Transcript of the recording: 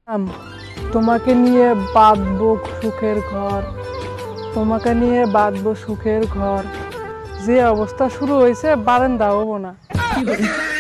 আম, তোমাকে নিয়ে বাঁধবো সুখের ঘর, তোমাকে নিয়ে বাঁধবো সুখের ঘর, যে অবস্থা শুরু হয়েছে বারান্দা হবো না।